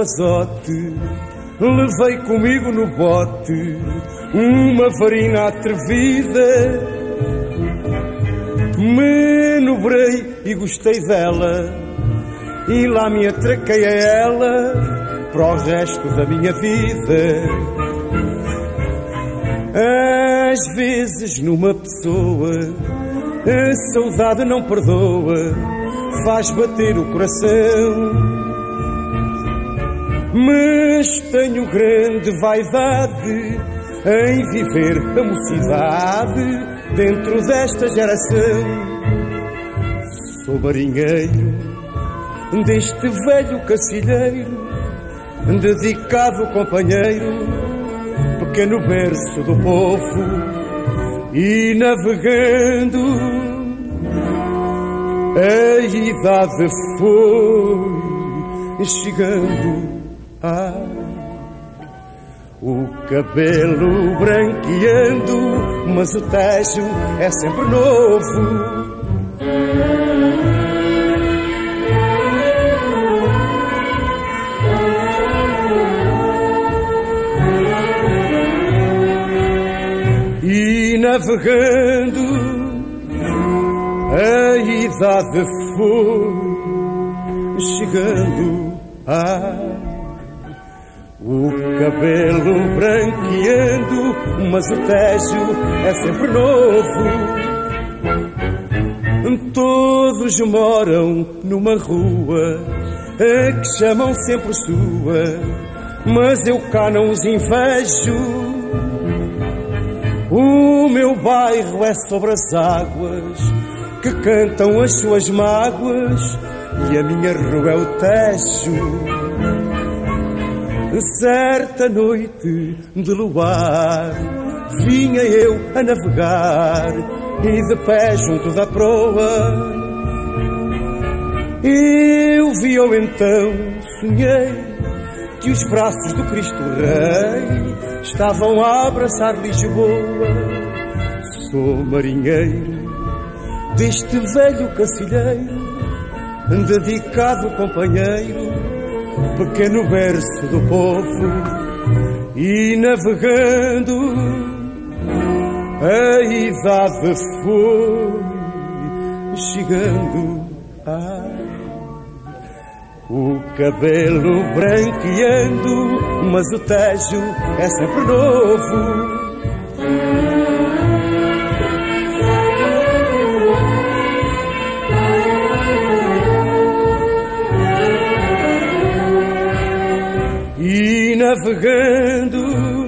rapazote, levei comigo no bote uma varina atrevida. Manobrei e gostei dela, e lá me atraquei a ela para o resto da minha vida. Às vezes numa pessoa a saudade não perdoa, faz bater o coração. Mas tenho grande vaidade em viver a mocidade dentro desta geração. Sou marinheiro deste velho cacilheiro, dedicado companheiro, pequeno berço do povo, e navegando a idade foi chegando. O cabelo branqueando, mas o tejo é sempre novo. E navegando a idade foi chegando. O cabelo branqueando, mas o tejo é sempre novo. Todos moram numa rua que chamam sempre sua, mas eu cá não os invejo. O meu bairro é sobre as águas que cantam as suas mágoas, e a minha rua é o Tejo. Certa noite de luar vinha eu a navegar, e de pé junto da proa eu vi-o então, sonhei que os braços do Cristo Rei estavam a abraçar Lisboa. Sou marinheiro deste velho cacilheiro, dedicado companheiro, pequeno berço do povo, e navegando a idade foi chegando. O cabelo branqueando, mas o tejo é sempre novo. E navegando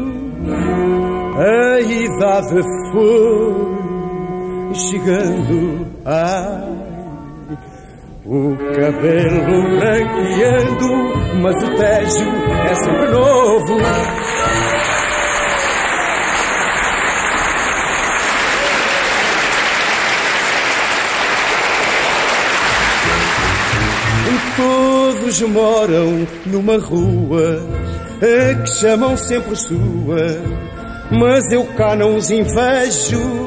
a idade foi chegando. O cabelo branqueando, mas o tejo é sempre novo. Todos moram numa rua que chamam sempre sua, mas eu cá não os invejo.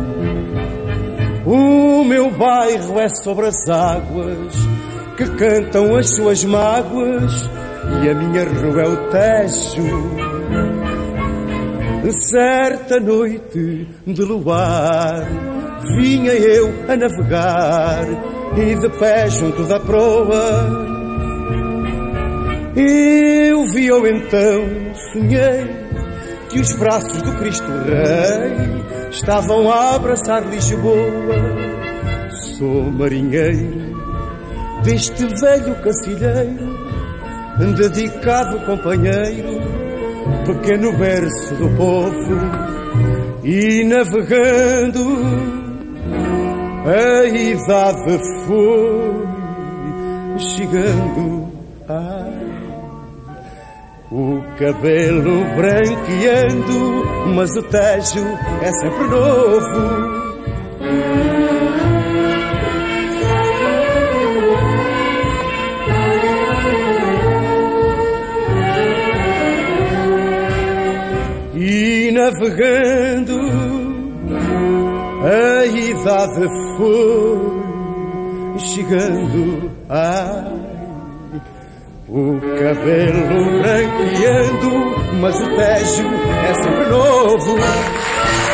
O meu bairro é sobre as águas que cantam as suas mágoas, e a minha rua é o Tejo. Certa noite de luar vinha eu a navegar, e de pé junto da proa eu vi-o então, sonhei que os braços do Cristo Rei estavam a abraçar Lisboa. Sou marinheiro deste velho cacilheiro, dedicado companheiro, pequeno berço do povo, e navegando a idade foi chegando. O cabelo branqueando, mas o tejo é sempre novo. E navegando a idade foi chegando. O cabelo branqueando, mas o Tejo é sempre novo.